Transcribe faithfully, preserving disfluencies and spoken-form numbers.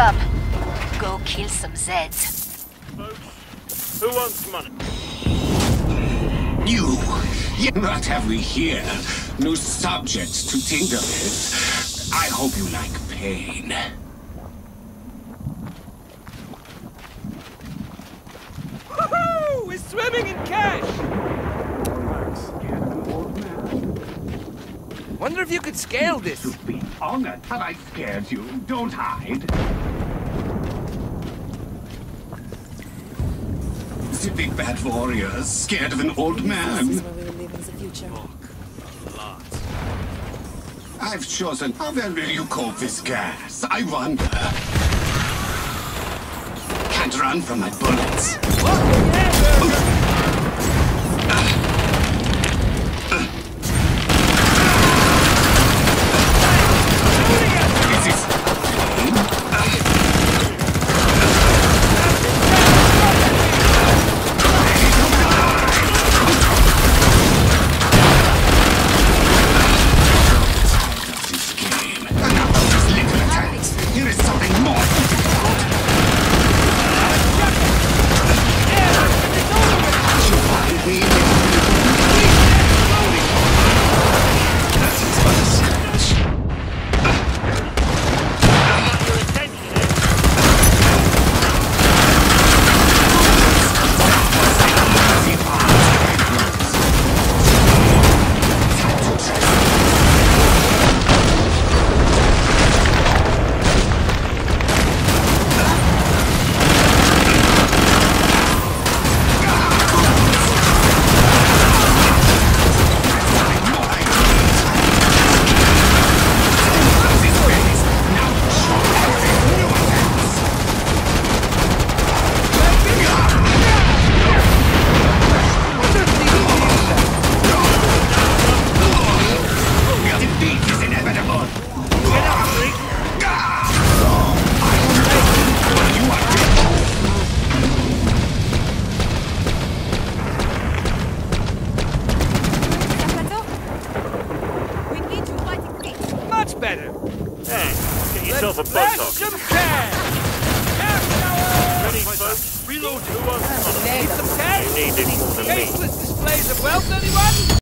up. Go kill some Zeds. Folks, who wants money? You! Yet what have we here? New subjects to tinker with. I hope you like pain. Woohoo! We're swimming in cash! Wonder if you could scale this. You've been honored. Have I scared you? Don't hide. The big bad warriors, scared of an old man. This is where we will live in the future. I've chosen. How well will you cope this gas? I wonder. Can't run from my bullets. Is this pain? This game. Enough of these little attacks. Here is something more difficult. You find me. That is but a scratch. Your attention. Defeat is inevitable. Get up, Rick. You are dead. We need you fighting feet. Much better. Hey, get yourself a Let's boss some off. cash! Cash shower! Ready, folks? Reload. Who wants money? Need some cash? You need it more than me. Tasteless displays of wealth, anyone?